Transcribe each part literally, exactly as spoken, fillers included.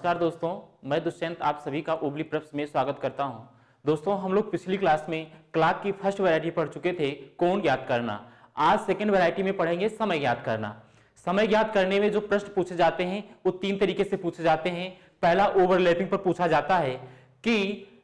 नमस्कार दोस्तों, मैं दुष्यंत आप सभी का ओबली प्रेप्स में स्वागत करता हूं। दोस्तों हम लोग पिछली क्लास में क्लॉक की फर्स्ट वैरायटी पढ़ चुके थे, कोण ज्ञात करना। आज सेकंड वैरायटी में पढ़ेंगे समय ज्ञात करना। समय ज्ञात करने में जो प्रश्न पूछे जाते हैं वो तीन तरीके से पूछे जाते हैं। पहला ओवरलैपिंग पर पूछा जाता है कि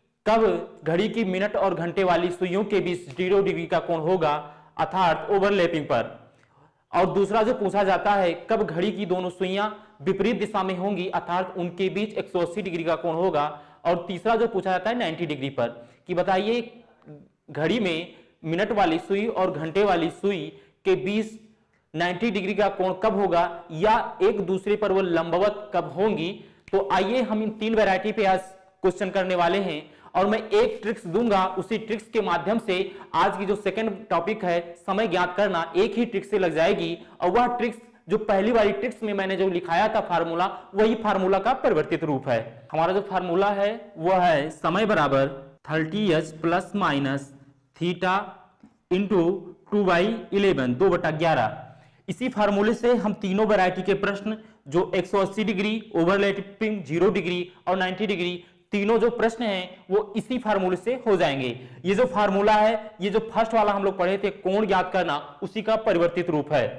कब घड़ी की मिनट और घंटे वाली सुइयों के बीच जीरो डिग्री का कोण होगा, अर्थात ओवरलैपिंग पर। और दूसरा जो पूछा जाता है कब घड़ी की दोनों सुइयां विपरीत दिशा में होंगी, अर्थात उनके बीच एक सौ अस्सी डिग्री का कोण होगा। और तीसरा जो पूछा जाता है नब्बे डिग्री पर कि बताइए घड़ी में मिनट वाली सुई और घंटे वाली सुई के बीच नब्बे डिग्री का कोण कब होगा या एक दूसरे पर वो लंबवत कब होंगी। तो आइए हम इन तीन वैरायटी पे आज क्वेश्चन करने वाले हैं और मैं एक ट्रिक्स दूंगा। उसी ट्रिक्स के माध्यम से आज की जो सेकंड टॉपिक है समय ज्ञात करना, एक ही ट्रिक्स से लग जाएगी। और वह ट्रिक्स जो पहली वाली ट्रिक्स में मैंने जो लिखाया था फार्मूला, वही फार्मूला का परिवर्तित रूप है। हमारा जो फार्मूला है वह है समय बराबर thirty H plus minus theta into two by eleven, दो बटा ग्यारह। इसी फार्मूले से हम तीनों वैरायटी के प्रश्न जो एक सौ अस्सी डिग्री, ओवरलैपिंग जीरो डिग्री और नब्बे डिग्री, तीनों जो प्रश्न हैं वो इसी फार्मूले से हो जाएंगे। ये जो फार्मूला है, ये जो फर्स्ट वाला हम लोग पढ़े थे कोण ज्ञात करना, उसी का परिवर्तित रूप है।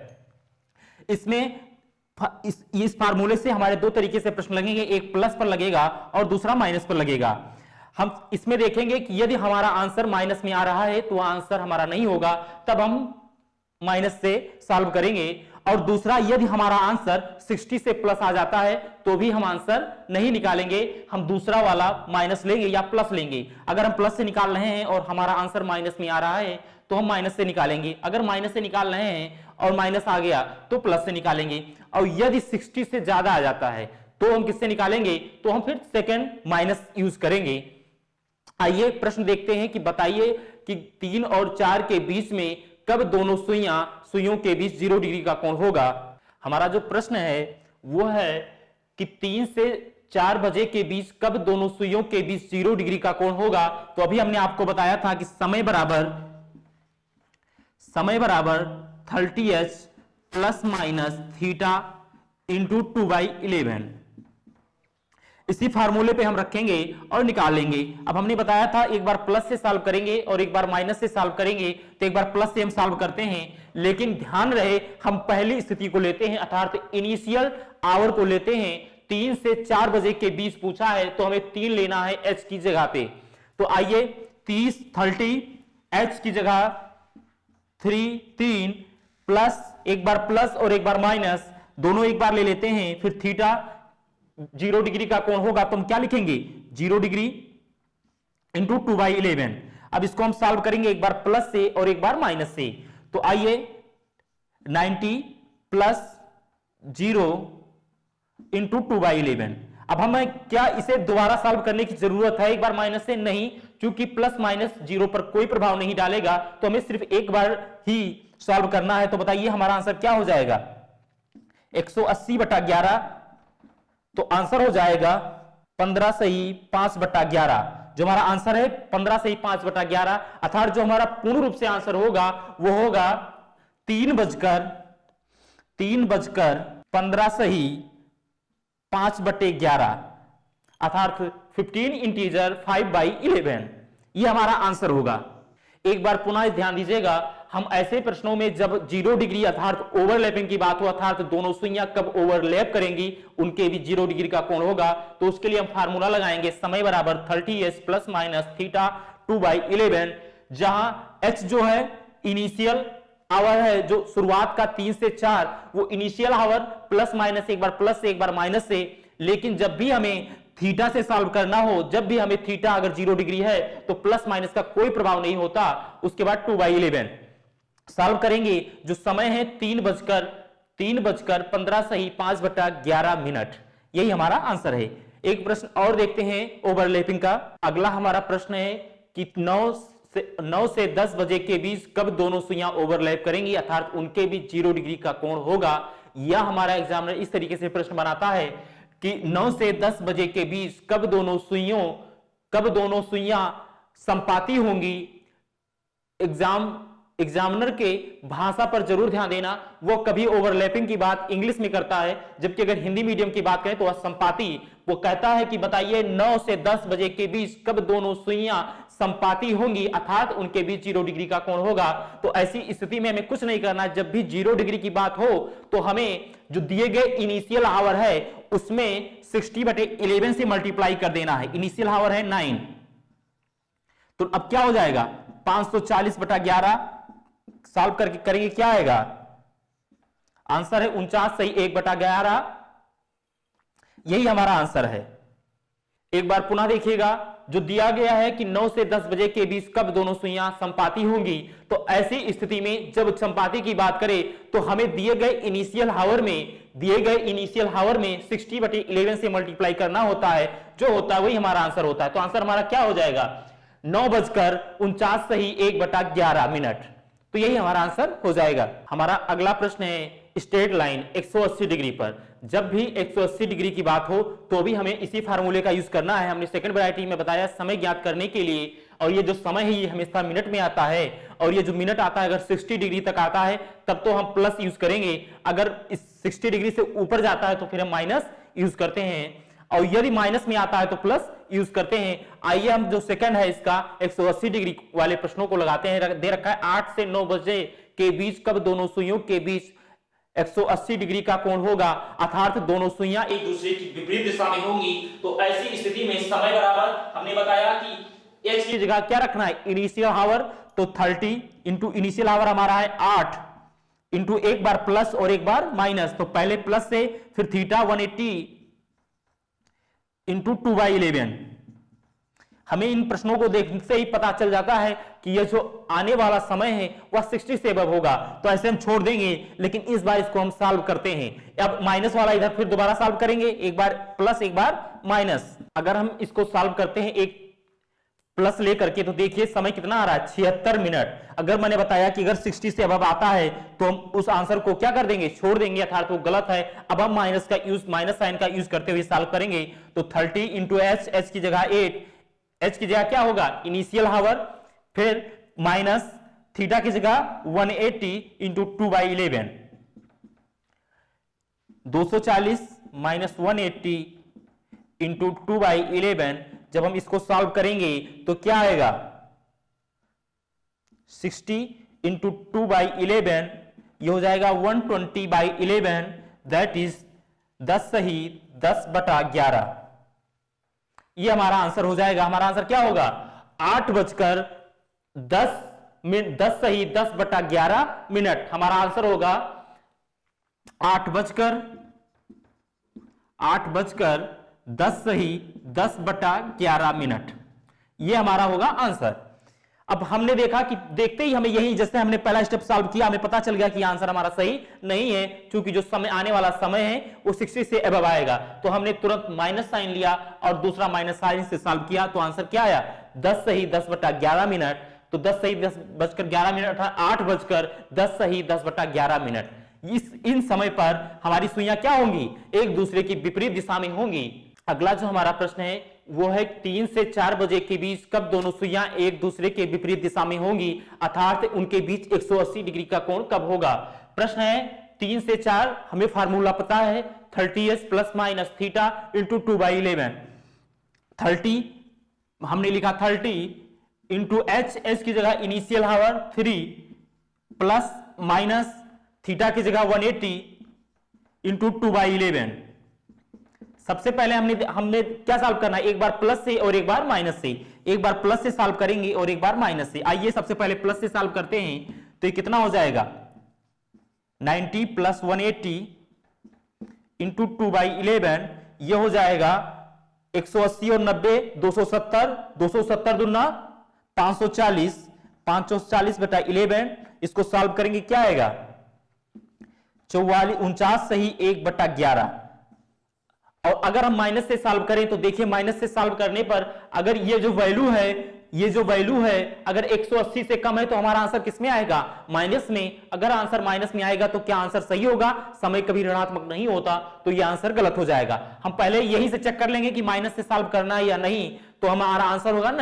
इसमें इस, इस फार्मूले से हमारे दो तरीके से प्रश्न लगेंगे, एक प्लस पर लगेगा और दूसरा माइनस पर लगेगा। हम इसमें देखेंगे कि यदि हमारा आंसर माइनस में आ रहा है तो आंसर हमारा नहीं होगा, तब हम माइनस से सॉल्व करेंगे। और दूसरा, यदि हमारा आंसर साठ से प्लस आ जाता है तो भी हम आंसर नहीं निकालेंगे, हम दूसरा वाला माइनस लेंगे या प्लस लेंगे। अगर हम प्लस से निकाल रहे हैं और हमारा आंसर माइनस में आ रहा है तो हम माइनस से निकालेंगे। अगर माइनस से निकाल रहे हैं और माइनस आ गया तो प्लस से निकालेंगे। और यदि साठ से ज्यादा आ जाता है तो हम किससे निकालेंगे, तो हम फिर सेकंड माइनस यूज करेंगे। आइए प्रश्न देखते हैं कि बताइए कि तीन और चार के बीच में कब दोनों सुइयां सुइयों के बीच जीरो डिग्री का कोण होगा। हमारा जो प्रश्न है वो है कि तीन से चार बजे के बीच कब दोनों सुइयों के बीच जीरो डिग्री का कोण होगा। तो अभी हमने आपको बताया था कि समय बराबर समय बराबर thirty H plus minus theta into two by eleven. इसी फार्मूले पे हम रखेंगे और निकालेंगे। अब हमने बताया था एक बार प्लस से सॉल्व करेंगे और एक बार माइनस से सॉल्व करेंगे, तो एक बार प्लस से हम सॉल्व करते हैं, लेकिन ध्यान रहे हम पहली स्थिति को लेते हैं, अर्थात इनिशियल आवर को लेते हैं। तीन से चार बजे के बीच पूछा है तो हमें तीन लेना है एच की जगह पे। तो आइए तीस थर्टी एच की जगह थ्री तीन प्लस, एक बार प्लस और एक बार माइनस, दोनों एक बार ले लेते हैं। फिर थीटा जीरो डिग्री का कोण होगा तो हम क्या लिखेंगे, zero degree into two by eleven. अब इसको हम सॉल्व करेंगे एक बार प्लस से और एक बार माइनस से। तो आइए नब्बे plus zero into two by eleven. अब हमें क्या इसे दोबारा सॉल्व करने की जरूरत है एक बार माइनस से? नहीं, क्योंकि प्लस माइनस जीरो पर कोई प्रभाव नहीं डालेगा, तो हमें सिर्फ एक बार ही सॉल्व करना है। तो बताइए हमारा आंसर क्या हो जाएगा, एक सौ अस्सी बटा ग्यारह। तो आंसर हो जाएगा पंद्रह सही पांच बटा ग्यारह। जो हमारा आंसर है पंद्रह सही पांच बटा ग्यारह, अर्थात जो हमारा पूर्ण रूप से आंसर होगा वो होगा तीन बजकर तीन बजकर पंद्रह सही पांच बटे ग्यारह, अर्थात fifteen integer five by eleven. ये हमारा आंसर होगा। एक बार पुनः ध्यान दीजिएगा, हम ऐसे प्रश्नों में जब जीरो डिग्री अर्थात ओवरलैपिंग की बात हो, अर्थात दोनों सुइयां कब ओवरलैप करेंगी उनके भी जीरो डिग्री का कोण होगा, तो उसके लिए हम फार्मूला लगाएंगे समय बराबर thirty H plus minus theta two by eleven, जहां एच जो है इनिशियल आवर है, जो शुरुआत का तीन से चार, वो इनिशियल आवर प्लस माइनस एक बार प्लस से एक बार माइनस से। लेकिन जब भी हमें थीटा से सॉल्व करना हो, जब भी हमें थीटा अगर जीरो डिग्री है तो प्लस माइनस का कोई प्रभाव नहीं होता। उसके बाद टू बाई इलेवन सॉल्व करेंगे। जो समय है तीन बजकर तीन बजकर पंद्रह सही पांच बटा ग्यारह मिनट, यही हमारा आंसर है। एक प्रश्न और देखते हैं ओवरलैपिंग का। अगला हमारा प्रश्न है कि नौ से नौ से दस बजे के बीच कब दोनों सुइयां ओवरलैप करेंगी, अर्थात उनके बीच जीरो डिग्री का कोण होगा। यह हमारा एग्जामिनर इस तरीके से प्रश्न बनाता है कि नौ से दस बजे के बीच कब दोनों सुइयों कब दोनों सुइयां संपाती होंगी। एग्जाम एग्जामिनर के भाषा पर जरूर ध्यान देना, वो कभी ओवरलैपिंग की बात इंग्लिश में करता है, जबकि अगर हिंदी मीडियम की बात करें तो वह संपाती, वो कहता है कि बताइए नौ से दस बजे के बीच कब दोनों सुइयां संपाती होंगी, अर्थात उनके बीच जीरो डिग्री का कोण होगा। तो ऐसी स्थिति में हमें कुछ नहीं करना, जब भी जीरो डिग्री की बात हो तो हमें जो दिए गए इनिशियल आवर है उसमें साठ बटे इलेवन से मल्टीप्लाई कर देना है। इनिशियल आवर है नाइन, तो अब क्या हो जाएगा पांच सौ चालीस बटा ग्यारह, सॉल्व करके करेंगे क्या आएगा, आंसर है उनचास सही एक बटा ग्यारह, यही हमारा आंसर है। एक बार पुनः देखिएगा, जो दिया गया है कि नौ से दस बजे के बीच कब दोनों सुइयां संपाती होंगी, तो ऐसी स्थिति में जब संपाती की बात करें तो हमें दिए गए इनिशियल हावर में दिए गए इनिशियल हावर में साठ बटे इलेवन से मल्टीप्लाई करना होता है, जो होता है वही हमारा आंसर होता है। तो आंसर हमारा क्या हो जाएगा, नौ बजकर उनचास सही एक बटा ग्यारह मिनट, तो यही हमारा आंसर हो जाएगा। हमारा अगला प्रश्न है स्ट्रेट लाइन एक सौ अस्सी डिग्री पर। जब भी एक सौ अस्सी डिग्री की बात हो तो भी हमें इसी फार्मूले का यूज करना है। हमने सेकंड वैरायटी में बताया समय ज्ञात करने के लिए, और ये जो समय है ये हमेशा मिनट में आता है, और ये जो मिनट आता है अगर साठ डिग्री तक आता है तब तो हम प्लस यूज करेंगे, अगर इस साठ डिग्री से ऊपर जाता है तो फिर हम माइनस यूज करते हैं, और यदि माइनस में आता है तो प्लस यूज करते हैं। आइए हम जो सेकंड है इसका एक सौ अस्सी डिग्री वाले प्रश्नों को लगाते हैं। दे रखा है आठ से नौ बजे के बीच कब दोनों सुइयों के बीच एक सौ अस्सी डिग्री का कोण होगा, अर्थात दोनों सुइयां एक दूसरे की विपरीत दिशा में होंगी। तो ऐसी स्थिति में समय बराबर हमने बताया कि एच की जगह क्या रखना है, इनिशियल हावर, तो तीस इंटू इनिशियल हावर हमारा है आठ इंटू एक बार प्लस और एक बार माइनस, तो पहले प्लस से फिर theta one eighty into two by eleven. हमें इन प्रश्नों को देखने से ही पता चल जाता है कि यह जो आने वाला समय है वह साठ से अबव होगा, तो ऐसे हम छोड़ देंगे, लेकिन इस बार इसको हम सॉल्व करते हैं। अब माइनस वाला इधर फिर दोबारा सॉल्व करेंगे, एक बार प्लस एक बार माइनस। अगर हम इसको सॉल्व करते हैं एक प्लस लेकर के, तो देखिए समय कितना आ रहा है छिहत्तर मिनट। अगर मैंने बताया कि अगर साठ से अबव आता है तो हम उस आंसर को क्या कर देंगे, छोड़ देंगे, अर्थात वो गलत है। अब हम माइनस का यूज माइनस साइन का यूज करते हुए सॉल्व करेंगे, तो तीस इंटू एच, एच की जगह एट, एच की जगह क्या होगा इनिशियल हावर, फिर माइनस थीटा की जगह एक सौ अस्सी इंटू टू बाई इलेवन, दो सौ चालीस minus one eighty into two by eleven. जब हम इसको सॉल्व करेंगे तो क्या आएगा साठ इंटू टू बाई इलेवन, ये हो जाएगा एक सौ बीस बाई इलेवन, दैट इज दस सही दस बटा ग्यारह। ये हमारा आंसर हो जाएगा। हमारा आंसर क्या होगा, आठ बजकर दस मिनट, दस सही दस बटा ग्यारह मिनट। हमारा आंसर होगा आठ बजकर आठ बजकर दस सही दस बटा ग्यारह मिनट, ये हमारा होगा आंसर। अब हमने देखा कि देखते ही हमें यही, जैसे हमने पहला स्टेप सॉल्व किया, हमें पता चल गया कि आंसर हमारा सही नहीं है, क्योंकि जो समय आने वाला समय है वो साठ से अबव आएगा। तो हमने तुरंत माइनस साइन लिया और दूसरा माइनस साइन से सॉल्व किया, तो आंसर क्या आया दस सही दस बटा ग्यारह मिनट। तो दस सही दस बजकर ग्यारह मिनट, आठ बजकर दस सही दस बटा ग्यारह मिनट। इस इन समय पर हमारी सुइयां क्या होंगी, एक दूसरे की विपरीत दिशा में होंगी। अगला जो हमारा प्रश्न है वो है तीन से चार बजे के बीच कब दोनों सुइयां एक दूसरे के विपरीत दिशा में होंगी, अर्थात उनके बीच एक सौ अस्सी डिग्री का कोण कब होगा। प्रश्न है तीन से चार, हमें फार्मूला पता है thirty S plus minus theta into two by eleven. Thirty हमने लिखा थर्टी इंटू एच, एच की जगह initial hour three plus minus theta की जगह one eighty into two by eleven. सबसे पहले हमने हमने क्या सॉल्व करना है, एक बार प्लस से और एक बार माइनस से। एक बार प्लस से सॉल्व करेंगे और एक बार माइनस से। आइए सबसे पहले प्लस से सॉल्व करते हैं, तो ये कितना हो जाएगा नब्बे plus one eighty into two by eleven, ये हो जाएगा एक सौ अस्सी और नब्बे दो सौ सत्तर, दो सौ सत्तर दुना पांच सौ चालीस, पांच सौ चालीस बटा इलेवन। इसको सॉल्व करेंगे क्या आएगा चौवालीस उनचास सही एक बटा ग्यारह। और अगर हम माइनस से सॉल्व करें तो देखिए माइनस से सॉल्व करने पर अगर ये जो वैल्यू है ये जो वैल्यू है अगर एक सौ अस्सी से कम है तो हमारा आंसर किसमें आएगा, माइनस में। अगर आंसर माइनस में आएगा तो क्या आंसर सही होगा, समय कभी ऋणात्मक नहीं होता, तो ये आंसर गलत हो जाएगा। हम पहले यही से चेक कर लेंगे कि माइनस से सॉल्व करना है या नहीं, तो हमारा आंसर होगा नहीं।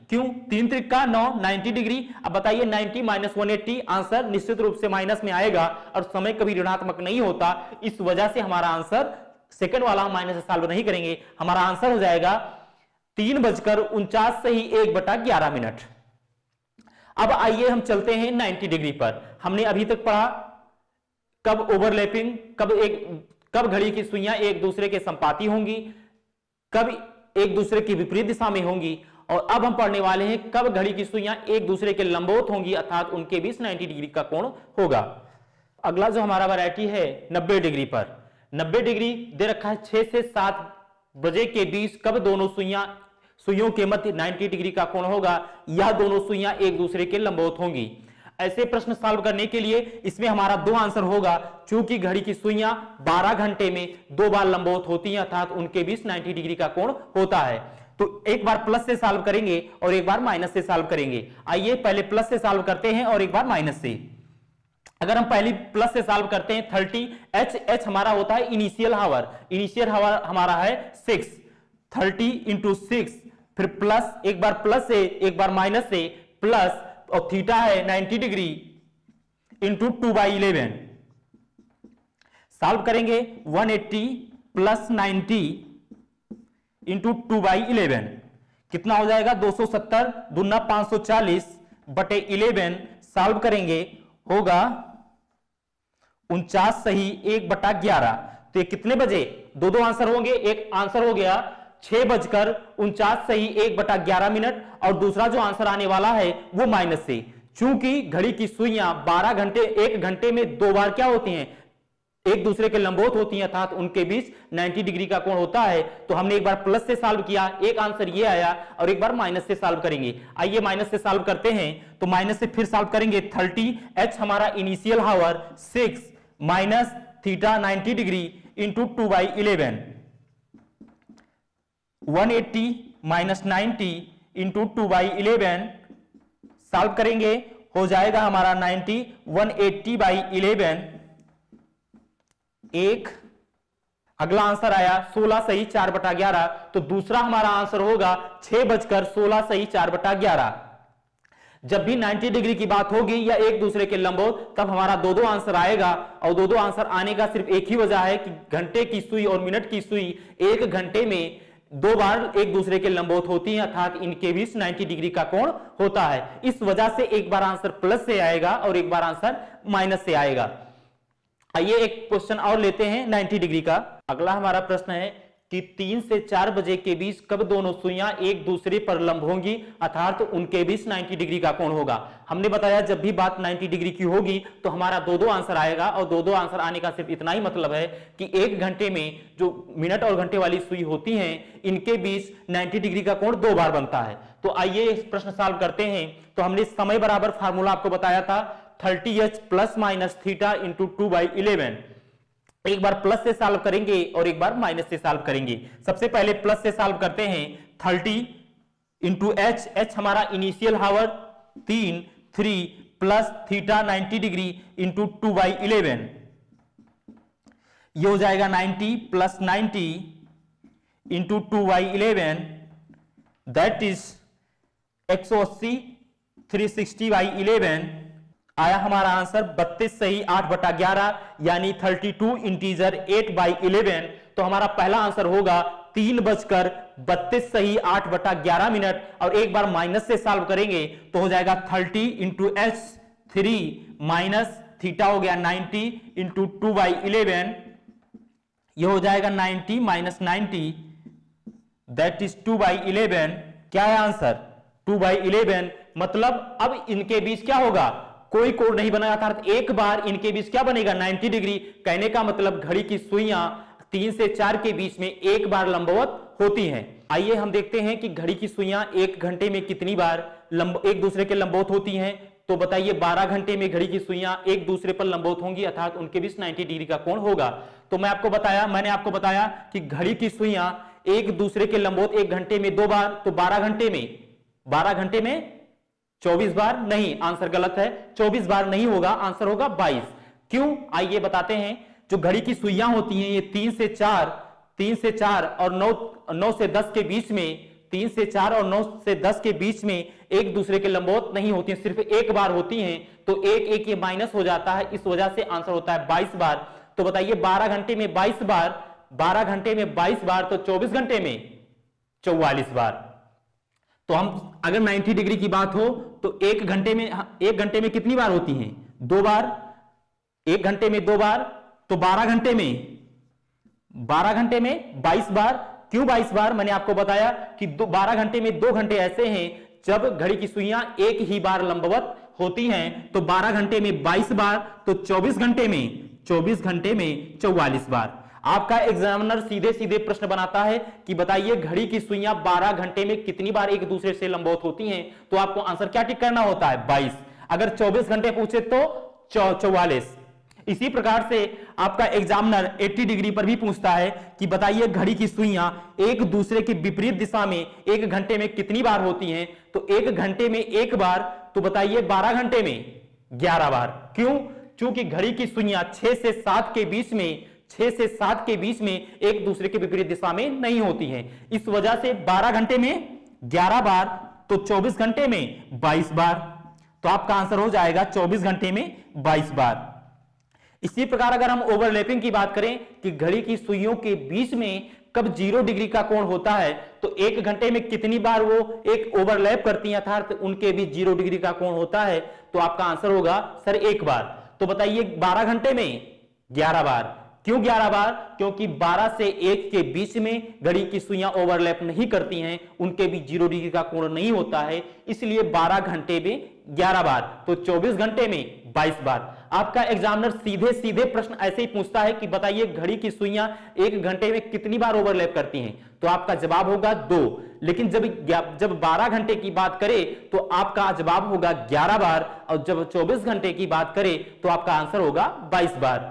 क्यों? तीन त्रिका नौ, नब्बे डिग्री। अब बताइए नब्बे माइनस एक सौ अस्सी, आंसर निश्चित रूप से माइनस में आएगा और समय कभी ऋणात्मक नहीं होता, इस वजह से हमारा आंसर सेकंड वाला हम माइनस से सॉल्व नहीं करेंगे, हमारा आंसर हो जाएगा तीन बजकर उनचास सही एक बटा ग्यारह मिनट। अब आइए हम चलते हैं नब्बे डिग्री पर। हमने अभी तक पढ़ा कब ओवरलैपिंग, कब एक कब घड़ी की सुइयां एक दूसरे के संपाती होंगी, कब एक दूसरे की विपरीत दिशा में होंगी, और अब हम पढ़ने वाले हैं कब घड़ी की सुइयां एक दूसरे के लंबवत होंगी, अर्थात उनके बीच नब्बे डिग्री का कोण होगा। अगला जो हमारा वैरायटी है नब्बे डिग्री पर। नब्बे डिग्री दे रखा है छह से सात बजे के बीच कब दोनों सुइयां सुइयों के मध्य नब्बे डिग्री का कोण होगा, या दोनों सुइयां एक दूसरे के लंबवत होंगी। ऐसे प्रश्न सॉल्व करने के लिए इसमें हमारा दो आंसर होगा, चूंकि घड़ी की सुइयां बारह घंटे में दो बार लंबवत होती हैं, अर्थात उनके बीच नब्बे डिग्री का कोण होता है। तो एक बार प्लस से सॉल्व करेंगे और एक बार माइनस से सॉल्व करेंगे। आइए पहले प्लस से सॉल्व करते हैं और एक बार माइनस से। अगर हम पहले प्लस से सॉल्व करते हैं तीस, एच एच हमारा होता है इनिशियल हावर, इनिशियल हावर हमारा है सिक्स, तीस इंटू सिक्स, फिर प्लस एक बार प्लस से एक बार माइनस से, प्लस और थीटा है नब्बे degree into two by eleven. Solve करेंगे एक सौ अस्सी प्लस नब्बे इंटू टू बाई इलेवन, कितना हो जाएगा दो सौ सत्तर, दूना पांच सौ चालीस बटे इलेवन। सॉल्व करेंगे होगा उनचास सही एक बटा ग्यारह। तो ये कितने बजे? दो दो आंसर होंगे, एक आंसर हो गया छह बजकर उनचास सही एक बटा ग्यारह मिनट, और दूसरा जो आंसर आने वाला है वो माइनस से। चूंकि घड़ी की सुइयां बारह घंटे एक घंटे में दो बार क्या होती हैं? एक दूसरे के लंबवत होती हैं, अर्थात उनके बीच नब्बे डिग्री का कोण होता है। तो हमने एक बार प्लस से सॉल्व किया, एक आंसर ये आया, और एक बार माइनस से सॉल्व करेंगे। आइए माइनस से सॉल्व करते हैं। तो माइनस से फिर सॉल्व करेंगे तीस, एच हमारा initial hour six minus theta नब्बे degree into two by eleven, एक सौ अस्सी माइनस नब्बे into two by eleven. Solve करेंगे हो जाएगा हमारा नब्बे, एक सौ अस्सी बाई इलेवन एक। अगला आंसर आया सोलह सही चार बटा ग्यारह। तो दूसरा हमारा आंसर होगा छह बजकर सोलह सही चार बटा ग्यारह। जब भी नब्बे डिग्री की बात होगी या एक दूसरे के लंबवत, तब हमारा दो दो आंसर आएगा, और दो दो आंसर आने का सिर्फ एक ही वजह है कि घंटे की सुई और मिनट की सुई एक घंटे में दो बार एक दूसरे के लंबवत होती हैं, अर्थात इनके बीच नब्बे डिग्री का कोण होता है। इस वजह से एक बार आंसर प्लस से आएगा और एक बार आंसर माइनस से आएगा। आइए एक क्वेश्चन और लेते हैं नब्बे डिग्री का। अगला हमारा प्रश्न है कि तीन से चार बजे के बीच कब दोनों सुइयां एक दूसरे पर लंब होंगी, अर्थात तो उनके बीच नब्बे डिग्री का कोण होगा। हमने बताया जब भी बात नब्बे डिग्री की होगी तो हमारा दो दो आंसर आएगा, और दो दो आंसर आने का सिर्फ इतना ही मतलब है कि एक घंटे में जो मिनट और घंटे वाली सुई होती हैं, इनके बीच नब्बे डिग्री का कोण दो बार बनता है। तो आइए इस प्रश्न सॉल्व करते हैं। तो हमने समय बराबर फार्मूला आपको बताया था, thirty H plus minus theta into two by eleven. एक बार प्लस से सॉल्व करेंगे और एक बार माइनस से सॉल्व करेंगे। सबसे पहले प्लस से सॉल्व करते हैं, तीस इंटू एच, एच हमारा इनिशियल हावर तीन, थ्री प्लस थीटा नब्बे degree into two by eleven. ये हो जाएगा नब्बे प्लस नब्बे into two by eleven, that is एक सौ अस्सी, थ्री सिक्सटी बाई इलेवन। आया हमारा आंसर बत्तीस सही आठ बटा ग्यारह, यानी thirty two integer eight by eleven. तो हमारा पहला आंसर होगा तीन बजकर बत्तीस सही आठ बटा ग्यारह मिनट, और एक बार माइनस से सॉल्व करेंगे तो हो जाएगा thirty into H, three minus theta हो गया ninety into two by eleven. यह हो जाएगा ninety minus ninety, that is two by eleven. क्या है आंसर? To by eleven. मतलब अब इनके बीच क्या होगा? कोई कोण नहीं बना, अर्थात एक बार इनके बीच क्या बनेगा? नब्बे डिग्री। कहने का मतलब घड़ी की सुइयां तीन से चार के बीच में एक बार लंबवत होती हैं। आइए हम देखते हैं कि घड़ी की सुइयां एक घंटे में कितनी बार लंब एक दूसरे के लंबवत होती हैं। तो बताइए बारह घंटे में घड़ी की सुइयां एक दूसरे पर लंबवत होंगी, अर्थात उनके बीच नब्बे डिग्री का कोण होगा। तो मैं आपको बताया मैंने आपको बताया कि घड़ी की सुइयां एक दूसरे के लंबवत एक घंटे में दो बार, तो बारह घंटे में बारह घंटे में चौबीस बार नहीं, आंसर गलत है, चौबीस बार नहीं होगा, आंसर होगा बाईस। क्यों? आइए बताते हैं। जो घड़ी की सुइयां होती हैं ये तीन से चार तीन से चार और नौ नौ से दस के बीच में तीन से चार और नौ से दस के बीच में एक दूसरे के लंबवत नहीं होती हैं, सिर्फ एक बार होती हैं, तो एक एक ये माइनस हो जाता है, इस वजह से आंसर होता है बाईस बार। तो बताइए बारह घंटे में बाईस बार, बारह घंटे में बाईस बार तो चौबीस घंटे में चौवालीस बार। तो हम अगर नब्बे डिग्री की बात हो तो एक घंटे में एक घंटे में कितनी बार होती हैं? दो बार। एक घंटे में दो बार, तो बारह घंटे में बारह घंटे में बाईस बार। क्यों बाईस बार? मैंने आपको बताया कि बारह घंटे में दो घंटे ऐसे हैं जब घड़ी की सुइयां एक ही बार लंबवत होती हैं, तो बारह घंटे में बाईस बार, तो चौबीस घंटे में चौबीस घंटे में चौवालीस बार। आपका एग्जामिनर सीधे सीधे प्रश्न बनाता है कि बताइए घड़ी की सुइयां बारह घंटे में कितनी बार एक दूसरे से लंबवत होती हैं, तो आपको आंसर क्या टिक करना होता है? बाईस। अगर चौबीस घंटे पूछे तो चौवालीस। इसी प्रकार से आपका एग्जामिनर अस्सी डिग्री पर भी पूछता है कि बताइए घड़ी की सुइयां एक दूसरे के विपरीत दिशा में एक घंटे में कितनी बार होती हैं, तो एक घंटे में एक बार, तो बताइए बारह घंटे में ग्यारह बार। क्यों? क्योंकि घड़ी की सुइयां छह से सात के बीच में छह से सात के बीच में एक दूसरे के विपरीत दिशा में नहीं होती हैं, इस वजह से बारह घंटे में ग्यारह बार, तो चौबीस घंटे में बाईस बार। तो आपका आंसर हो जाएगा चौबीस घंटे में बाईस बार। इसी प्रकार अगर हम ओवरलैपिंग की बात करें कि घड़ी की सुइयों के बीच में कब जीरो डिग्री का कोण होता है, तो एक घंटे में कितनी बार वो एक ओवरलैप करती हैं, अर्थात उनके बीच जीरो डिग्री का कोण होता है, तो आपका आंसर होगा सर एक बार। तो बताइए बारह घंटे में ग्यारह बार। क्यों ग्यारह बार? क्योंकि बारह से एक के बीच में घड़ी की सुइयां ओवरलैप नहीं करती हैं, उनके बीच जीरो डिग्री का कोण नहीं होता है, इसलिए बारह घंटे में ग्यारह बार, तो चौबीस घंटे में बाईस बार। आपका एग्जामिनर सीधे सीधे प्रश्न ऐसे ही पूछता है कि बताइए घड़ी की सुइयां एक घंटे में कितनी बार ओवरलैप करती हैं, तो आपका जवाब होगा दो। लेकिन जब जब बारह घंटे की बात करें तो आपका जवाब होगा ग्यारह बार, और जब चौबीस घंटे की बात करें तो आपका आंसर होगा बाईस बार।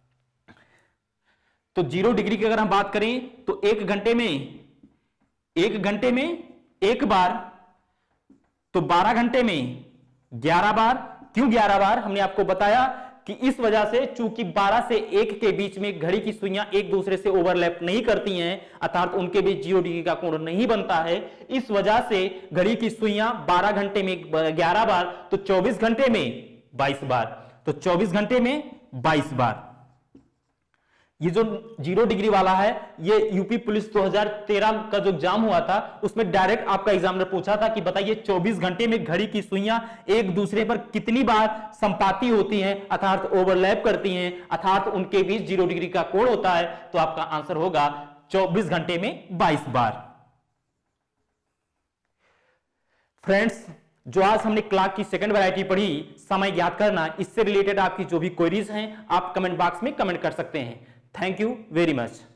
तो जीरो डिग्री की अगर हम बात करें तो एक घंटे में एक घंटे में एक बार, तो बारह घंटे में ग्यारह बार। क्यों ग्यारह बार? हमने आपको बताया कि इस वजह से चूंकि बारह से एक के बीच में घड़ी की सुइयां एक दूसरे से ओवरलैप नहीं करती हैं, अर्थात उनके बीच जीरो डिग्री का कोण नहीं बनता है, इस वजह से घड़ी की सुइयां बारह घंटे में ग्यारह बार, तो चौबीस घंटे में बाईस बार। तो चौबीस घंटे में बाईस बार। ये जो जीरो डिग्री वाला है, ये यूपी पुलिस दो हज़ार तेरह का जो एग्जाम हुआ था उसमें डायरेक्ट आपका एग्जामिनर पूछा था कि बताइए चौबीस घंटे में घड़ी की सुइयां एक दूसरे पर कितनी बार संपाती होती हैं, अर्थात ओवरलैप करती हैं, अर्थात उनके बीच जीरो डिग्री का कोण होता है, तो आपका आंसर होगा चौबीस घंटे में बाईस बार। फ्रेंड्स, जो आज हमने क्लॉक की सेकंड वैरायटी पढ़ी, समय ज्ञात करना, इससे रिलेटेड आपकी जो भी क्वेरीज हैं आप कमेंट बॉक्स में कमेंट कर सकते हैं। Thank you very much.